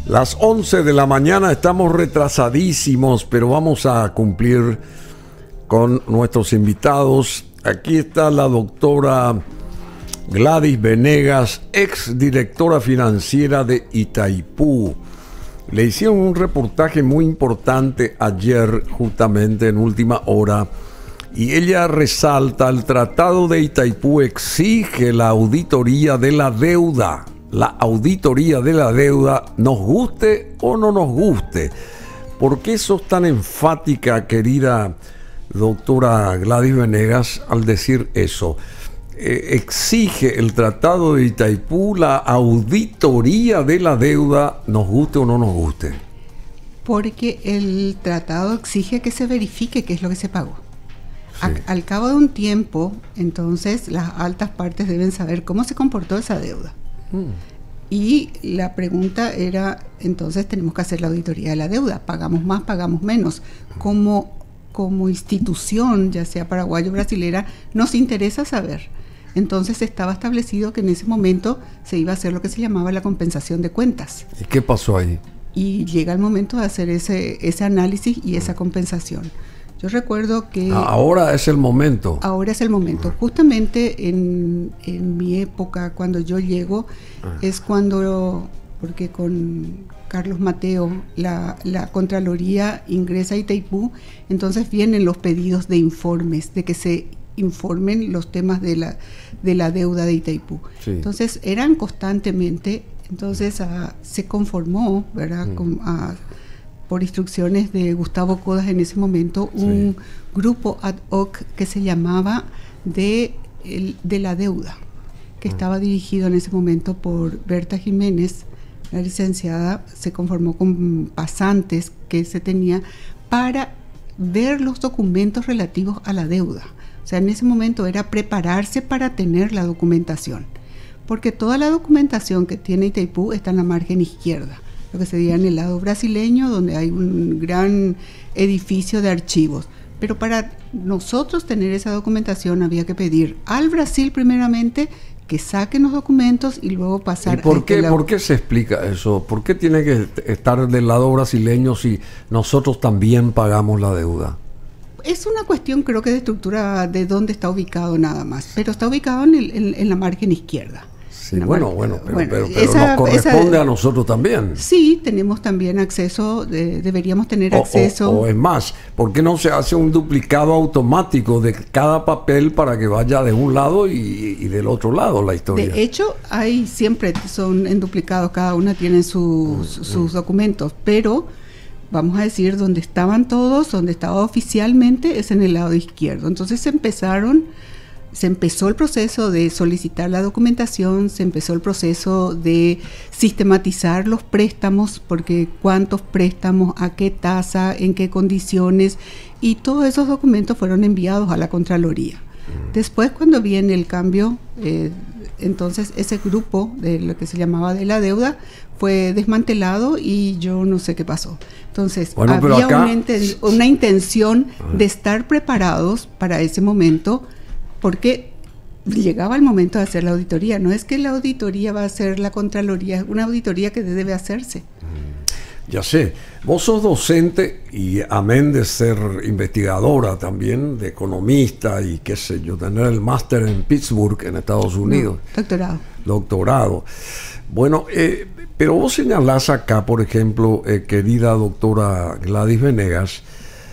Las 11 de la mañana, estamos retrasadísimos, pero vamos a cumplir con nuestros invitados. Aquí está la doctora Gladys Venegas, ex directora financiera de Itaipú. Le hicieron un reportaje muy importante ayer, justamente en última hora, y ella resalta: el Tratado de Itaipú exige la auditoría de la deuda. La auditoría de la deuda, nos guste o no nos guste. ¿Por qué sos tan enfática, querida doctora Gladys Venegas, al decir eso? Exige el Tratado de Itaipú la auditoría de la deuda, nos guste o no nos guste. Porque el tratado exige que se verifique qué es lo que se pagó. Sí. Al cabo de un tiempo, entonces las altas partes deben saber cómo se comportó esa deuda. Y la pregunta era, entonces tenemos que hacer la auditoría de la deuda. ¿Pagamos más, pagamos menos? Como institución, ya sea paraguayo o brasilera, nos interesa saber. Entonces estaba establecido que en ese momento se iba a hacer lo que se llamaba la compensación de cuentas. ¿Y qué pasó ahí? Y llega el momento de hacer ese análisis y esa compensación. Yo recuerdo que... Ahora es el momento. Ahora es el momento. Justamente en mi época, cuando yo llego, es cuando, porque con Carlos Mateo, la Contraloría ingresa a Itaipú, entonces vienen los pedidos de informes, de que se informen los temas de la deuda de Itaipú. Sí. Entonces eran constantemente, entonces se conformó, ¿verdad?, por instrucciones de Gustavo Codas en ese momento, un grupo ad hoc que se llamaba de la deuda, que estaba dirigido en ese momento por Berta Jiménez, la licenciada. Se conformó con pasantes que se tenía para ver los documentos relativos a la deuda. O sea, en ese momento era prepararse para tener la documentación, porque toda la documentación que tiene Itaipú está en la margen izquierda, lo que sería en el lado brasileño, donde hay un gran edificio de archivos. Pero para nosotros tener esa documentación había que pedir al Brasil primeramente que saquen los documentos y luego pasar... ¿Y por qué se explica eso? ¿Por qué tiene que estar del lado brasileño si nosotros también pagamos la deuda? Es una cuestión, creo que de estructura, de dónde está ubicado nada más, pero está ubicado en la margen izquierda. Sí, pero nos corresponde a nosotros también. Sí, tenemos también acceso, deberíamos tener acceso. O es más, ¿por qué no se hace un duplicado automático de cada papel para que vaya de un lado y del otro lado la historia? De hecho, siempre son en duplicados, cada una tiene sus documentos, pero vamos a decir, donde estaban todos, donde estaba oficialmente, es en el lado izquierdo. Entonces se empezó el proceso de solicitar la documentación, se empezó el proceso de sistematizar los préstamos, porque cuántos préstamos, a qué tasa, en qué condiciones, y todos esos documentos fueron enviados a la Contraloría. Después, cuando viene el cambio, entonces ese grupo de lo que se llamaba de la deuda fue desmantelado y yo no sé qué pasó. Entonces, había una intención de estar preparados para ese momento, porque llegaba el momento de hacer la auditoría. No es que la auditoría va a hacer la Contraloría, es una auditoría que debe hacerse. Ya sé, vos sos docente y amén de ser investigadora también, de economista y qué sé yo, tener el máster en Pittsburgh, en Estados Unidos. No, doctorado. Bueno, pero vos señalás acá, por ejemplo, querida doctora Gladys Venegas,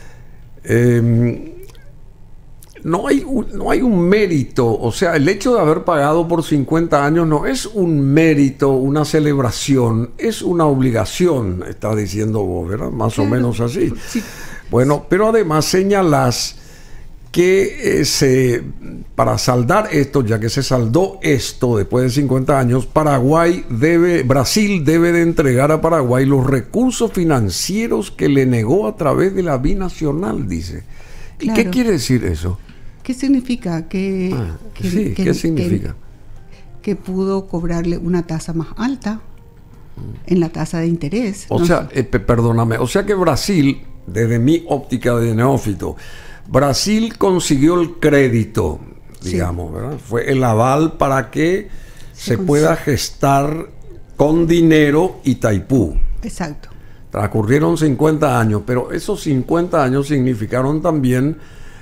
no hay un mérito, o sea, el hecho de haber pagado por 50 años no es un mérito, una celebración, es una obligación, está diciendo vos, ¿verdad? Más o menos así. Sí. Bueno, pero además señalás que para saldar esto, ya que se saldó esto después de 50 años, Brasil debe de entregar a Paraguay los recursos financieros que le negó a través de la binacional, dice. ¿Y claro, qué quiere decir eso? ¿Qué significa? ¿Qué significa? Que pudo cobrarle una tasa más alta en la tasa de interés. Perdóname, o sea que Brasil, desde mi óptica de neófito, Brasil consiguió el crédito, digamos, ¿verdad? Fue el aval para que se pueda gestar con dinero Itaipú. Exacto. Transcurrieron 50 años, pero esos 50 años significaron también,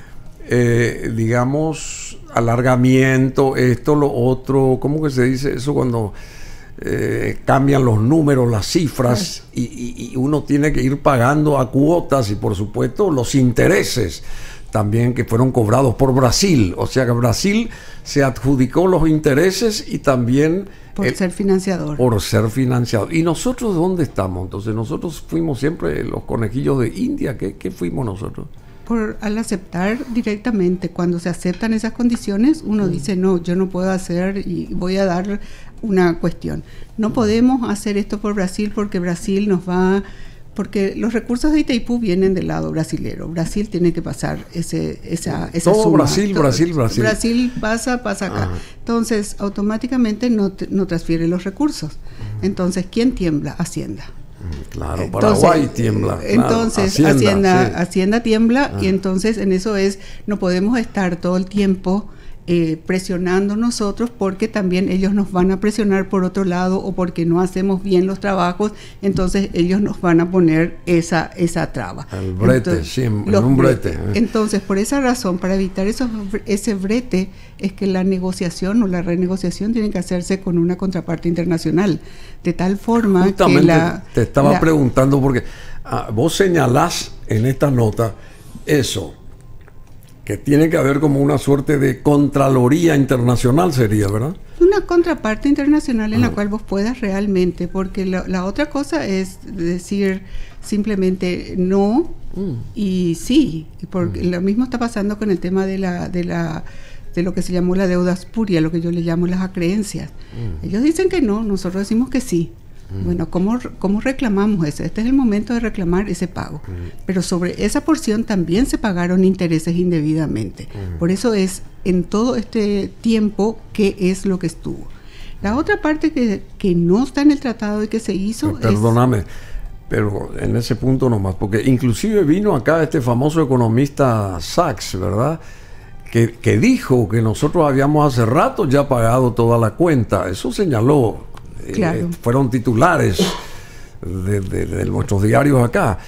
digamos, alargamiento, esto, lo otro. ¿Cómo que se dice eso cuando cambian los números, las cifras, y uno tiene que ir pagando a cuotas y, por supuesto, los intereses también que fueron cobrados por Brasil? O sea que Brasil se adjudicó los intereses y también por ser financiador. Por ser financiador. ¿Y nosotros dónde estamos? Entonces nosotros fuimos siempre los conejillos de India. ¿Qué fuimos nosotros? Al aceptar directamente, cuando se aceptan esas condiciones, uno dice, no, yo no puedo hacer y voy a dar una cuestión. No podemos hacer esto por Brasil porque Brasil nos va... Porque los recursos de Itaipú vienen del lado brasilero. Brasil tiene que pasar esa todo suma. Brasil. Brasil pasa acá. Entonces, automáticamente no transfiere los recursos. Entonces, ¿quién tiembla? Hacienda. Claro, Paraguay tiembla. Entonces, claro, Hacienda tiembla y entonces en eso no podemos estar todo el tiempo presionando nosotros, porque también ellos nos van a presionar por otro lado, o porque no hacemos bien los trabajos, entonces ellos nos van a poner esa traba. El brete, un brete. Entonces, por esa razón, para evitar ese brete, es que la negociación o la renegociación tiene que hacerse con una contraparte internacional, de tal forma justamente que te estaba preguntando, porque vos señalás en esta nota eso, que tiene que haber como una suerte de contraloría internacional, sería, ¿verdad? Una contraparte internacional en la cual vos puedas realmente, porque la otra cosa es decir simplemente no y sí, porque lo mismo está pasando con el tema de lo que se llamó la deuda espuria, lo que yo le llamo las acreencias. Ellos dicen que no, nosotros decimos que sí. Bueno, ¿cómo reclamamos eso? Este es el momento de reclamar ese pago. Pero sobre esa porción también se pagaron intereses indebidamente. Por eso es en todo este tiempo qué es lo que estuvo. La otra parte que no está en el tratado y que se hizo Perdóname, pero en ese punto nomás, porque inclusive vino acá este famoso economista Sachs, ¿verdad?, que dijo que nosotros habíamos hace rato ya pagado toda la cuenta. Eso señaló. Claro. Fueron titulares de nuestros diarios acá,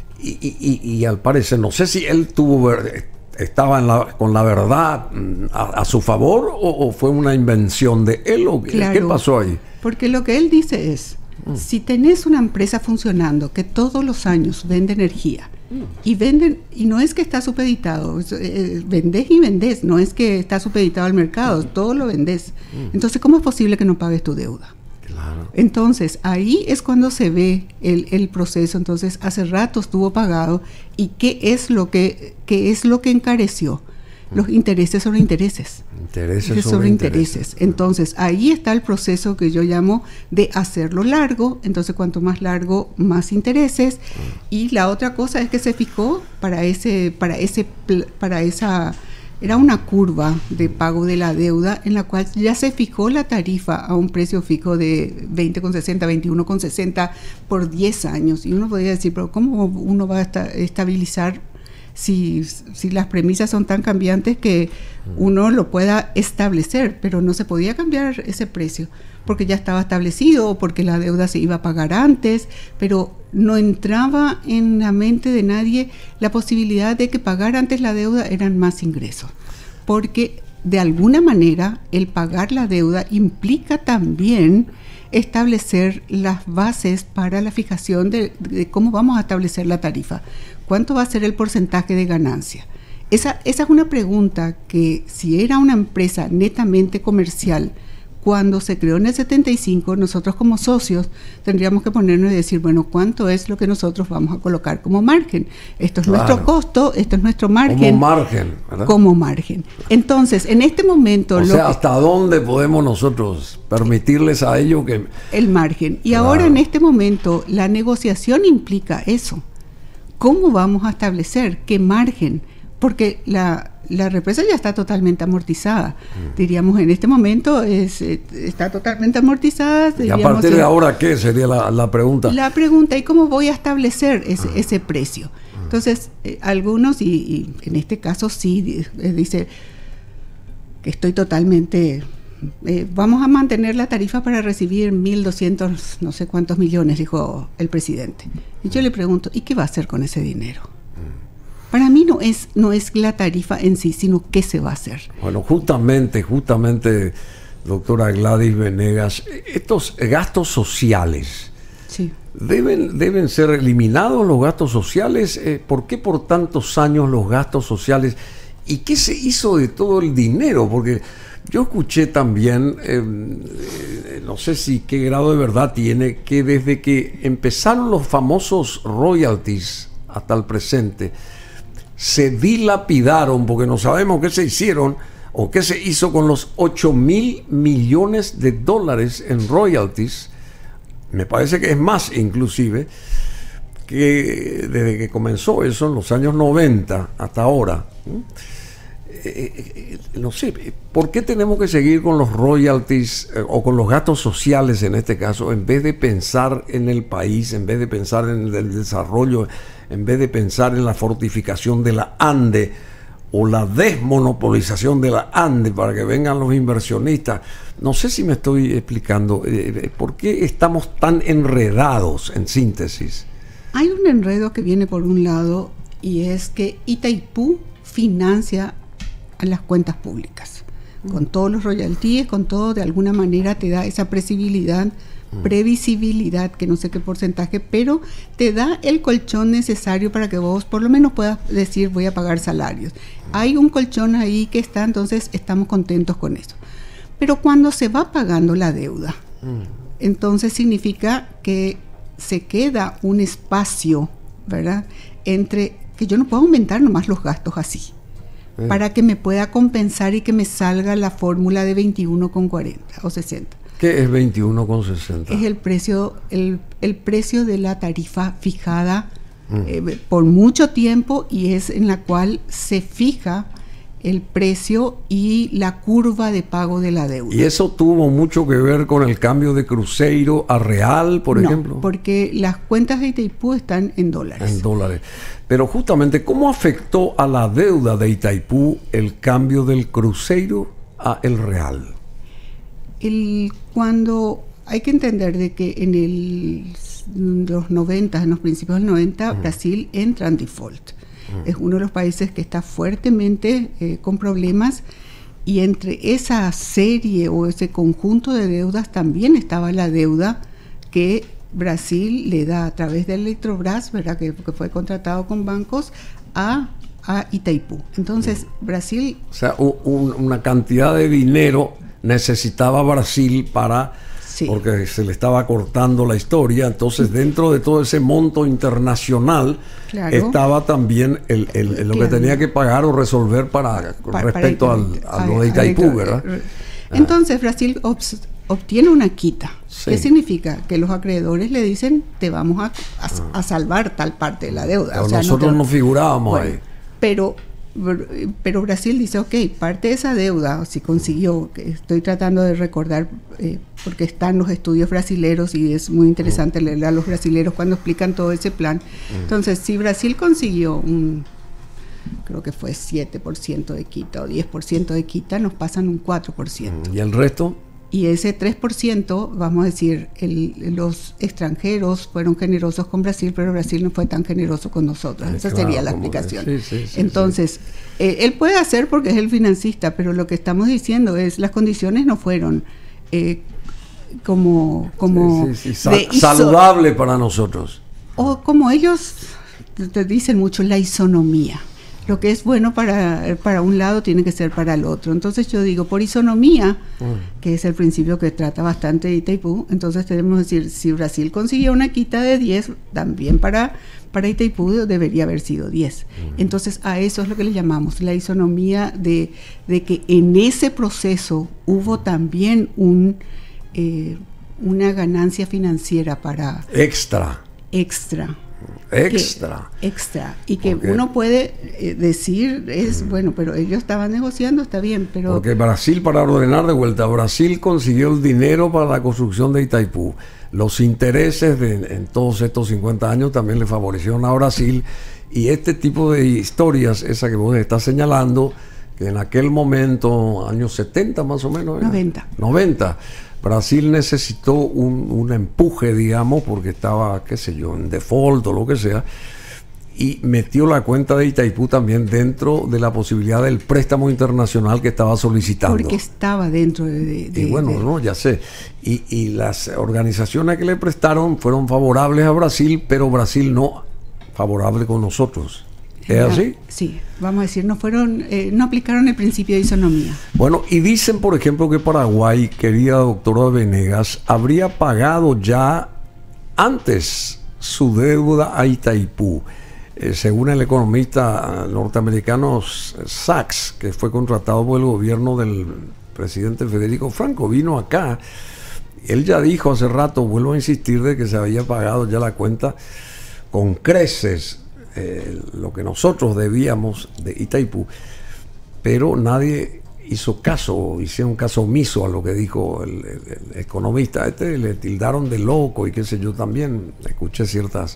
y al parecer, no sé si él estaba con la verdad a su favor, o fue una invención de él, o claro, ¿qué pasó ahí? Porque lo que él dice es, si tenés una empresa funcionando que todos los años vende energía, y no es que está supeditado, vendés y vendés, no es que está supeditado al mercado, todo lo vendés. Entonces, ¿cómo es posible que no pagues tu deuda? Claro. Entonces, ahí es cuando se ve el proceso. Entonces, hace rato estuvo pagado. ¿Y qué es lo que encareció? Los intereses sobre intereses. Intereses sobre intereses. Entonces, ahí está el proceso que yo llamo de hacerlo largo. Entonces, cuanto más largo, más intereses. Y la otra cosa es que se fijó para esa... Era una curva de pago de la deuda en la cual ya se fijó la tarifa a un precio fijo de 20,60, 21,60 por 10 años. Y uno podría decir, pero ¿cómo uno va a estabilizar si las premisas son tan cambiantes que uno lo pueda establecer? Pero no se podía cambiar ese precio porque ya estaba establecido, o porque la deuda se iba a pagar antes, pero no entraba en la mente de nadie la posibilidad de que pagar antes la deuda eran más ingresos, porque de alguna manera el pagar la deuda implica también establecer las bases para la fijación de cómo vamos a establecer la tarifa, cuánto va a ser el porcentaje de ganancia. Esa es una pregunta que, si era una empresa netamente comercial, cuando se creó en el 75, nosotros como socios tendríamos que ponernos y decir, bueno, ¿cuánto es lo que nosotros vamos a colocar como margen? Esto es nuestro costo, esto es nuestro margen. Como margen, ¿verdad? Como margen. Entonces, en este momento... ¿hasta dónde podemos nosotros permitirles a ellos que...? El margen. Y claro, ahora, en este momento, la negociación implica eso. ¿Cómo vamos a establecer qué margen? Porque la represa ya está totalmente amortizada. Diríamos, en este momento está totalmente amortizada. ¿Y a partir de ahora qué sería la pregunta? La pregunta, ¿y cómo voy a establecer ese precio? Entonces, algunos, y en este caso sí, dice que estoy totalmente vamos a mantener la tarifa para recibir 1.200 no sé cuántos millones, dijo el presidente. Y yo le pregunto, ¿y qué va a hacer con ese dinero? Para mí no es la tarifa en sí, sino qué se va a hacer. Bueno, justamente, doctora Gladys Venegas, estos gastos sociales, sí, ¿deben ser eliminados los gastos sociales? ¿Por qué por tantos años los gastos sociales? ¿Y qué se hizo de todo el dinero? Porque yo escuché también, no sé si qué grado de verdad tiene, que desde que empezaron los famosos royalties hasta el presente, se dilapidaron, porque no sabemos qué se hicieron o qué se hizo con los 8.000 millones de dólares en royalties. Me parece que es más inclusive, que desde que comenzó eso en los años 90 hasta ahora. No sé, ¿por qué tenemos que seguir con los royalties o con los gastos sociales en este caso, en vez de pensar en el país, en vez de pensar en el desarrollo, en vez de pensar en la fortificación de la Ande o la desmonopolización de la Ande para que vengan los inversionistas? No sé si me estoy explicando. ¿Por qué estamos tan enredados, en síntesis? Hay un enredo que viene por un lado, y es que Itaipú financia a las cuentas públicas. Con todos los royalties, con todo, de alguna manera te da esa previsibilidad, que no sé qué porcentaje, pero te da el colchón necesario para que vos por lo menos puedas decir voy a pagar salarios. Hay un colchón ahí que está, entonces estamos contentos con eso. Pero cuando se va pagando la deuda, entonces significa que se queda un espacio, ¿verdad?, entre que yo no puedo aumentar nomás los gastos así, para que me pueda compensar y que me salga la fórmula de 21,40 o 60. ¿Qué es 21,60? Es el precio de la tarifa fijada por mucho tiempo, y es en la cual se fija el precio y la curva de pago de la deuda. ¿Y eso tuvo mucho que ver con el cambio de Cruzeiro a Real, por ejemplo? No, porque las cuentas de Itaipú están en dólares. En dólares. Pero justamente, ¿cómo afectó a la deuda de Itaipú el cambio del Cruzeiro a el Real? Cuando hay que entender de que en los 90, en los principios del 90, Brasil entra en default. Es uno de los países que está fuertemente con problemas, y entre esa serie o ese conjunto de deudas también estaba la deuda que Brasil le da a través de Eletrobras, ¿verdad?, que fue contratado con bancos a Itaipú. Entonces, Brasil... O sea, una cantidad de dinero necesitaba Brasil para... Sí. Porque se le estaba cortando la historia. Entonces, dentro de todo ese monto internacional, claro, estaba también lo que tenía que pagar o resolver respecto a lo de Itaipú, ¿verdad? Entonces, Brasil obtiene una quita. Sí. ¿Qué significa? Que los acreedores le dicen, te vamos a salvar tal parte de la deuda. Pero nosotros no figurábamos ahí. Pero Brasil dice, ok, parte de esa deuda, si consiguió, que estoy tratando de recordar, porque están los estudios brasileros y es muy interesante leer a los brasileros cuando explican todo ese plan. Entonces, si Brasil consiguió creo que fue 7% de quita o 10% de quita, nos pasan un 4%. ¿Y el resto? Y ese 3%, vamos a decir, los extranjeros fueron generosos con Brasil, pero Brasil no fue tan generoso con nosotros. Esa sería la explicación. Sí, Entonces, él puede hacer porque es el financista, pero lo que estamos diciendo es las condiciones no fueron como saludable para nosotros. O como ellos te dicen mucho, la isonomía. Lo que es bueno para un lado tiene que ser para el otro. Entonces yo digo, por isonomía, que es el principio que trata bastante de Itaipú, entonces tenemos que decir, si Brasil consiguió una quita de 10, también para Itaipú debería haber sido 10. Entonces a eso es lo que le llamamos la isonomía de que en ese proceso hubo también una ganancia financiera para... Extra. Y que uno puede decir bueno, pero ellos estaban negociando, está bien, pero... Porque Brasil, para ordenar de vuelta, Brasil consiguió el dinero para la construcción de Itaipú. Los intereses en todos estos 50 años también le favorecieron a Brasil, y este tipo de historias, esa que vos estás señalando, que en aquel momento, años 70 más o menos, ¿era? 90, Brasil necesitó un empuje, digamos, porque estaba, qué sé yo, en default o lo que sea, y metió la cuenta de Itaipú también dentro de la posibilidad del préstamo internacional que estaba solicitando. Porque estaba dentro y bueno, no, ya sé. Y las organizaciones que le prestaron fueron favorables a Brasil, pero Brasil no favorable con nosotros. ¿Es así? Sí, vamos a decir, no aplicaron el principio de isonomía. Bueno, y dicen, por ejemplo, que Paraguay, querida doctora Venegas, habría pagado ya antes su deuda a Itaipú. Según el economista norteamericano Sachs, que fue contratado por el gobierno del presidente Federico Franco, vino acá. Él ya dijo hace rato, vuelvo a insistir, de que se había pagado ya la cuenta con creces, lo que nosotros debíamos de Itaipú, pero nadie hizo caso, hicieron caso omiso a lo que dijo el economista. Le tildaron de loco y qué sé yo, también escuché ciertas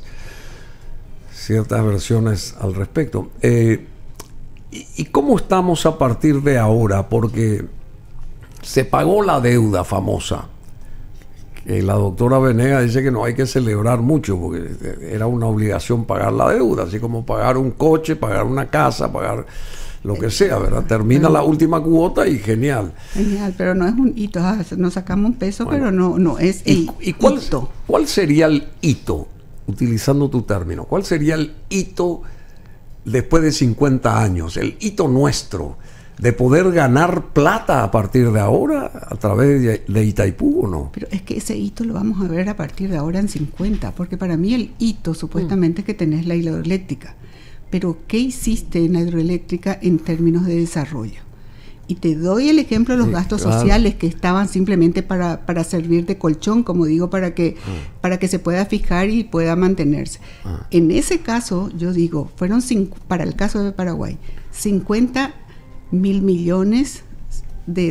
versiones al respecto. ¿Y cómo estamos a partir de ahora? Porque se pagó la deuda famosa. La doctora Venegas dice que no hay que celebrar mucho porque era una obligación pagar la deuda, así como pagar un coche, pagar una casa, pagar lo que sea, ¿verdad? Termina la última cuota y genial. Genial, pero no es un hito, nos sacamos un peso, bueno, pero no es el hito. ¿Cuál sería el hito, utilizando tu término? ¿Cuál sería el hito después de 50 años, el hito nuestro, de poder ganar plata a partir de ahora a través de Itaipú o no? Pero es que ese hito lo vamos a ver a partir de ahora en 50, porque para mí el hito supuestamente es que tenés la hidroeléctrica. Pero ¿qué hiciste en la hidroeléctrica en términos de desarrollo? Y te doy el ejemplo de los gastos sociales que estaban simplemente para servir de colchón, como digo, para que se pueda fijar y pueda mantenerse. En ese caso, yo digo, fueron para el caso de Paraguay, 50 mil millones de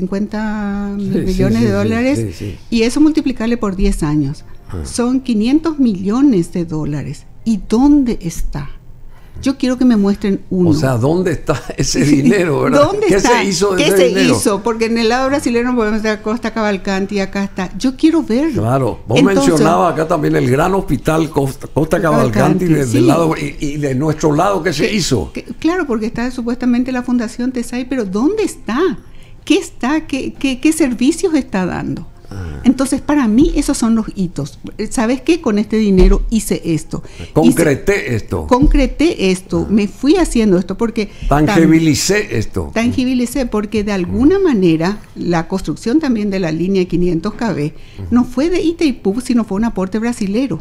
dólares, y eso multiplicarle por 10 años. Son 500 millones de dólares. ¿Y dónde está? Yo quiero que me muestren uno. O sea, ¿dónde está ese dinero, verdad? ¿Qué está? Se hizo de ¿Qué ese se dinero? hizo? Porque en el lado brasileño podemos ver Costa Cavalcanti y acá está. Yo quiero verlo. Claro, vos mencionabas acá también el gran hospital Costa Cavalcanti del lado, y de nuestro lado, ¿qué se hizo? Claro, porque está supuestamente la Fundación TESAI, pero ¿dónde está? ¿Qué está? ¿Qué servicios está dando? Entonces, para mí, esos son los hitos. ¿Sabes qué? Con este dinero hice esto. Concreté esto. Me fui haciendo esto porque... Tangibilicé porque de alguna manera la construcción también de la línea 500 kV no fue de Itaipú, sino fue un aporte brasilero.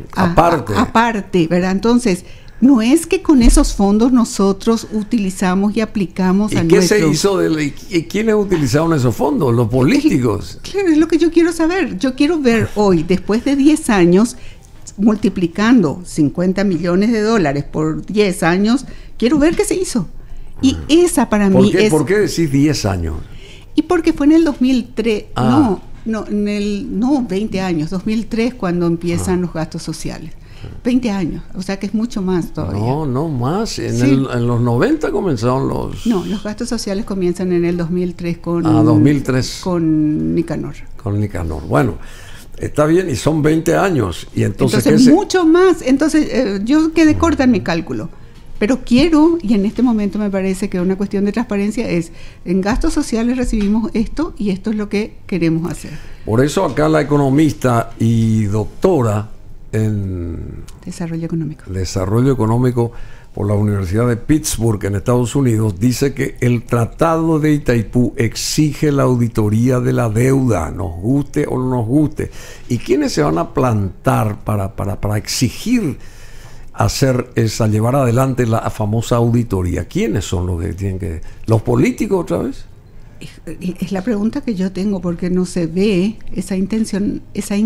Aparte, ¿verdad? Entonces... No es que con esos fondos nosotros utilizamos y aplicamos a nuestro... ¿Y qué se hizo? ¿Y quiénes utilizaron esos fondos? ¿Los políticos? Claro, es lo que yo quiero saber. Yo quiero ver hoy, después de 10 años, multiplicando 50 millones de dólares por 10 años, quiero ver qué se hizo. Y esa para mí es... ¿Por qué decís 10 años? Y porque fue en el 2003... No, 20 años, 2003 cuando empiezan los gastos sociales. 20 años, o sea que es mucho más todavía. No más. En los 90 comenzaron los... No, los gastos sociales comienzan en el 2003 con... 2003. Con Nicanor. Con Nicanor. Bueno, está bien, y son 20 años. Y entonces mucho más. Entonces, yo quedé corta en mi cálculo. Pero quiero, y en este momento me parece que una cuestión de transparencia es, en gastos sociales recibimos esto y esto es lo que queremos hacer. Por eso acá la economista y doctora en Desarrollo Económico por la Universidad de Pittsburgh en Estados Unidos dice que el Tratado de Itaipú exige la auditoría de la deuda, nos guste o no nos guste. ¿Y quiénes se van a plantar para exigir llevar adelante la famosa auditoría? ¿Quiénes son los que tienen que... ¿Los políticos otra vez? Es la pregunta que yo tengo, porque no se ve esa intención.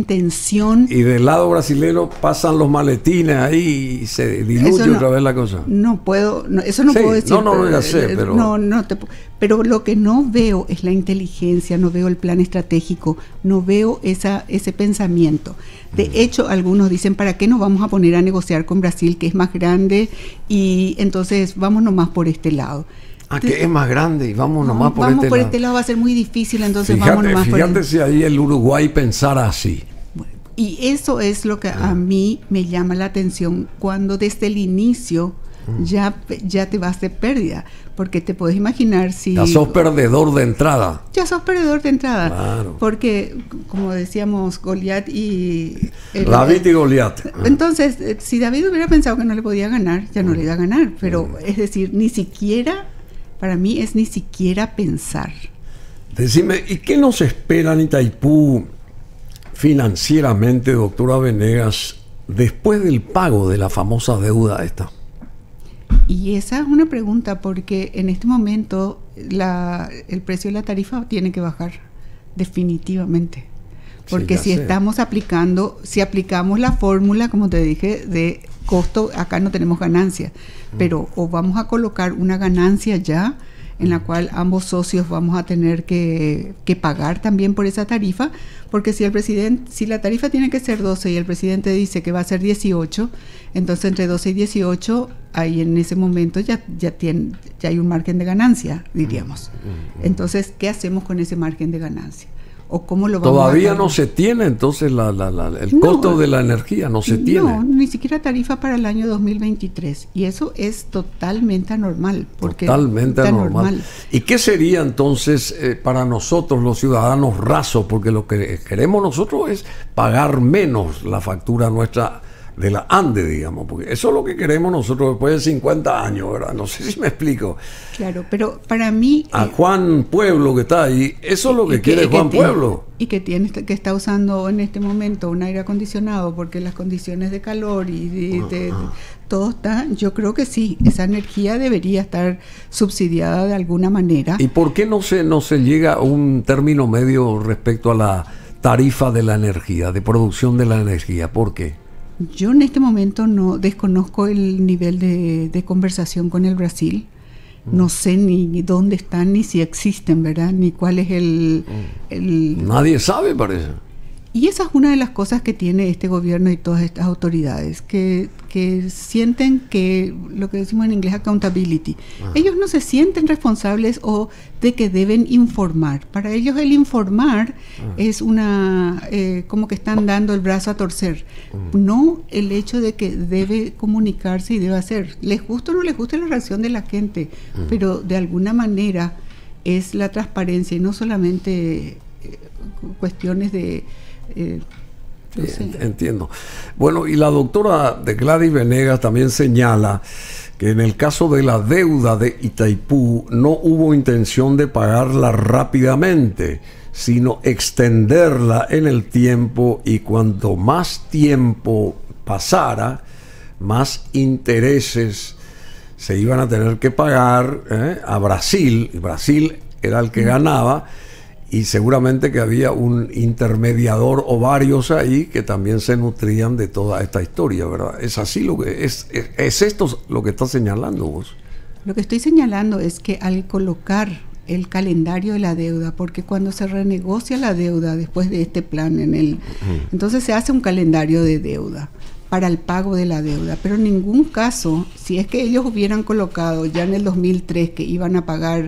Y del lado brasileño pasan los maletines ahí y se diluye otra vez la cosa. No puedo, eso no puedo decir. Ya sé, pero... pero lo que no veo es la inteligencia, no veo el plan estratégico, no veo ese pensamiento. De hecho, algunos dicen, ¿para qué nos vamos a poner a negociar con Brasil, que es más grande? Y entonces, vamos nomás por este lado. Que es más grande y vamos nomás por vamos este por lado. este lado, va a ser muy difícil, entonces vamos nomás por Fíjate si ahí el Uruguay pensara así. Y eso es lo que a mí me llama la atención cuando desde el inicio ya te vas de pérdida, porque te puedes imaginar si... Ya sos perdedor de entrada. Ya sos perdedor de entrada, claro. Porque como decíamos, Goliat y... David y Goliat. Entonces, si David hubiera pensado que no le podía ganar, ya no le iba a ganar, pero es decir, ni siquiera, para mí es ni siquiera pensar. Decime, ¿y qué nos espera en Itaipú financieramente, doctora Venegas, después del pago de la famosa deuda esta? Y esa es una pregunta, porque en este momento el precio de la tarifa tiene que bajar definitivamente, porque sí, si aplicamos la fórmula, como te dije, de costo, acá no tenemos ganancia, pero o vamos a colocar una ganancia ya en la cual ambos socios vamos a tener que pagar también por esa tarifa, porque si la tarifa tiene que ser 12 y el presidente dice que va a ser 18, entonces entre 12 y 18, ahí en ese momento ya hay un margen de ganancia, diríamos. Entonces, ¿qué hacemos con ese margen de ganancia? ¿O cómo lo vamos Todavía no se tiene entonces el costo de la energía, no se tiene. No, ni siquiera tarifa para el año 2023. Y eso es totalmente anormal. Totalmente anormal. ¿Y qué sería entonces para nosotros los ciudadanos rasos? Porque lo que queremos nosotros es pagar menos la factura nuestra de la ANDE, digamos, porque eso es lo que queremos nosotros después de 50 años, ¿verdad? No sé si me explico. Claro, pero para mí... A Juan Pueblo que está ahí, eso es lo que quiere Juan Pueblo. Y que está usando en este momento un aire acondicionado, porque las condiciones de calor y todo está... Yo creo que sí, esa energía debería estar subsidiada de alguna manera. ¿Y por qué no se llega a un término medio respecto a la tarifa de la energía, de producción de la energía? ¿Por qué? Yo en este momento no desconozco el nivel de conversación con el Brasil. No sé ni dónde están, ni si existen, ¿verdad? Ni cuál es el... Nadie sabe, parece. Y esa es una de las cosas que tiene este gobierno y todas estas autoridades, que sienten que, lo que decimos en inglés, accountability. Ellos no se sienten responsables o de que deben informar. Para ellos el informar es como que están dando el brazo a torcer. No el hecho de que debe comunicarse y debe hacer. Les gusta o no les gusta la reacción de la gente, pero de alguna manera es la transparencia y no solamente cuestiones de... no sé. Entiendo. Bueno, y la doctora de Gladys Venegas también señala que en el caso de la deuda de Itaipú no hubo intención de pagarla rápidamente, sino extenderla en el tiempo, y cuanto más tiempo pasara, más intereses se iban a tener que pagar a Brasil, y Brasil era el que ganaba, y seguramente que había un intermediador o varios ahí que también se nutrían de toda esta historia, ¿verdad? Es así lo que es esto lo que estás señalando vos. Lo que estoy señalando es que al colocar el calendario de la deuda, porque cuando se renegocia la deuda después de este plan entonces se hace un calendario de deuda para el pago de la deuda, pero en ningún caso, si es que ellos hubieran colocado ya en el 2003 que iban a pagar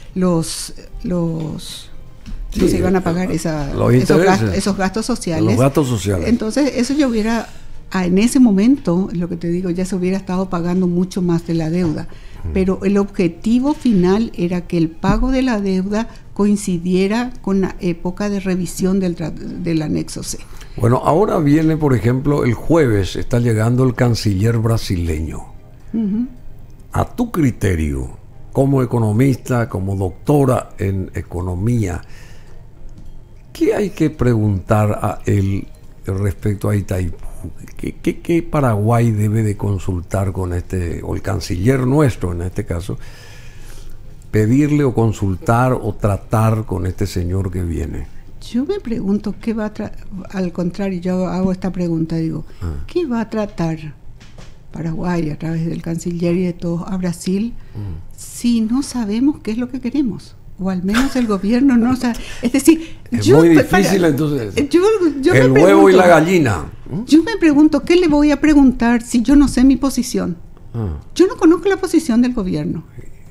se iban a pagar esos gastos sociales. Los gastos sociales. Entonces, eso ya hubiera, en ese momento, lo que te digo, ya se hubiera estado pagando mucho más de la deuda. Pero el objetivo final era que el pago de la deuda coincidiera con la época de revisión del anexo C. Bueno, ahora viene, por ejemplo, el jueves está llegando el canciller brasileño. A tu criterio, como economista, como doctora en economía, ¿qué hay que preguntar a él respecto a Itaipú? ¿Qué Paraguay debe de consultar con o el canciller nuestro en este caso, pedirle o consultar o tratar con este señor que viene? Yo me pregunto qué va al contrario, yo hago esta pregunta, digo, ¿qué va a tratar Paraguay a través del canciller y de todos a Brasil si no sabemos qué es lo que queremos? O al menos el gobierno no sabe. Es decir, es muy difícil entonces. Yo el huevo y la gallina. Yo me pregunto, ¿qué le voy a preguntar si yo no sé mi posición? Yo no conozco la posición del gobierno.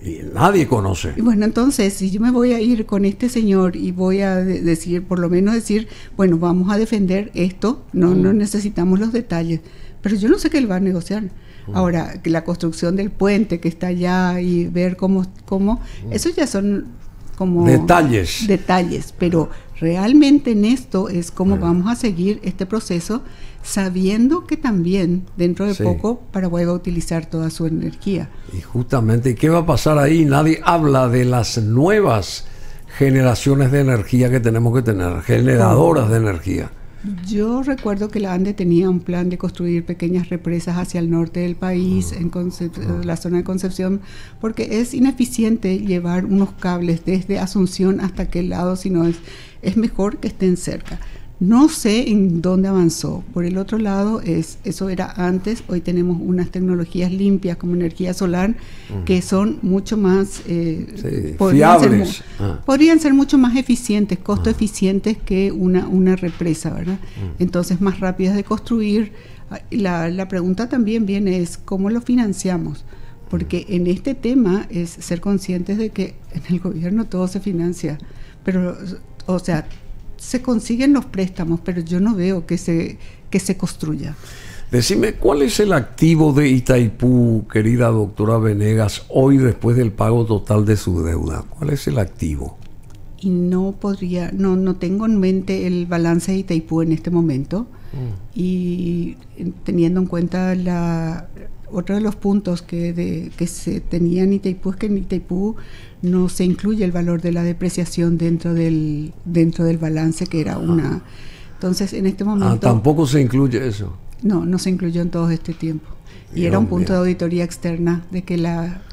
Y nadie conoce. Y bueno, entonces, si yo me voy a ir con este señor y voy a decir, por lo menos decir, bueno, vamos a defender esto, no necesitamos los detalles, pero yo no sé qué él va a negociar. Ahora, que la construcción del puente que está allá y ver cómo eso ya son como detalles, pero realmente en esto es cómo vamos a seguir este proceso, sabiendo que también dentro de poco Paraguay va a utilizar toda su energía. Y justamente, ¿qué va a pasar ahí? Nadie habla de las nuevas generaciones de energía que tenemos que tener, generadoras de energía. Yo recuerdo que la ANDE tenía un plan de construir pequeñas represas hacia el norte del país, en la zona de Concepción, porque es ineficiente llevar unos cables desde Asunción hasta aquel lado, sino es mejor que estén cerca. No sé en dónde avanzó. Por el otro lado, eso era antes. Hoy tenemos unas tecnologías limpias como energía solar que son mucho más fiables. Podrían ser mucho más eficientes, costo eficientes que una represa, ¿verdad? Entonces, más rápidas de construir. La pregunta también viene es ¿cómo lo financiamos? Porque en este tema es ser conscientes de que en el gobierno todo se financia, pero, o sea, se consiguen los préstamos, pero yo no veo que se construya. Decime, ¿cuál es el activo de Itaipú, querida doctora Venegas, hoy después del pago total de su deuda? ¿Cuál es el activo? Y no tengo en mente el balance de Itaipú en este momento. Y teniendo en cuenta otro de los puntos que se tenía en Itaipú es que en Itaipú no se incluye el valor de la depreciación dentro del balance, que era una. Entonces, en este momento tampoco se incluye eso. No se incluyó en todo este tiempo. Y era un punto de auditoría externa de que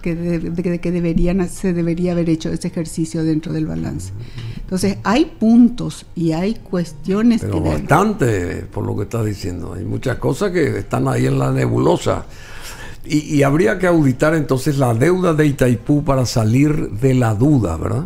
se debería haber hecho ese ejercicio dentro del balance. Entonces, hay puntos y hay cuestiones. Pero bastante, por lo que estás diciendo. Hay muchas cosas que están ahí en la nebulosa. Y habría que auditar entonces la deuda de Itaipú para salir de la duda, ¿verdad?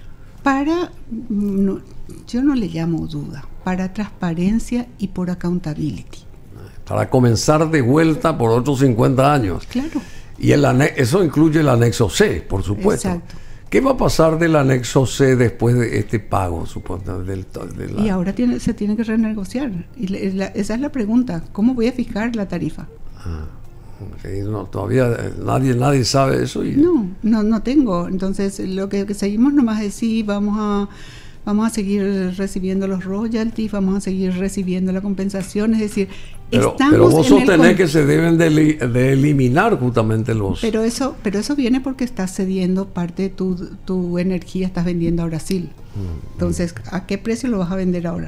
Yo no le llamo duda, para transparencia y por accountability. Para comenzar de vuelta por otros 50 años. Claro. Y eso incluye el anexo C, por supuesto. Exacto. ¿Qué va a pasar del anexo C después de este pago, supuestamente? Y ahora se tiene que renegociar. Y esa es la pregunta. ¿Cómo voy a fijar la tarifa? Todavía nadie sabe eso. No tengo. Entonces, lo que seguimos nomás es vamos a seguir recibiendo los royalties, vamos a seguir recibiendo la compensación, es decir, pero vos sostenés que se deben de eliminar justamente los... Pero eso viene porque estás cediendo parte de tu energía, estás vendiendo a Brasil. Entonces, ¿a qué precio lo vas a vender ahora?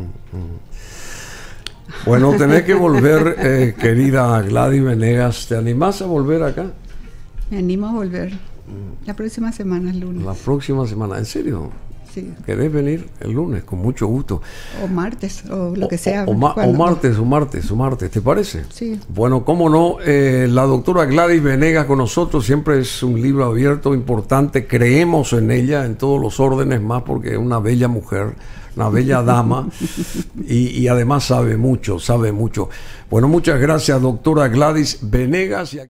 Bueno, tenés que volver, querida Gladys Venegas. ¿Te animás a volver acá? Me animo a volver. La próxima semana, el lunes. La próxima semana, ¿en serio? Sí. ¿Querés venir el lunes? Con mucho gusto. O martes, o lo que sea. O martes, ¿te parece? Sí. Bueno, cómo no, la doctora Gladys Venegas con nosotros, siempre es un libro abierto, importante, creemos en ella, en todos los órdenes más, porque es una bella mujer, una bella dama, y además sabe mucho. Bueno, muchas gracias, doctora Gladys Venegas.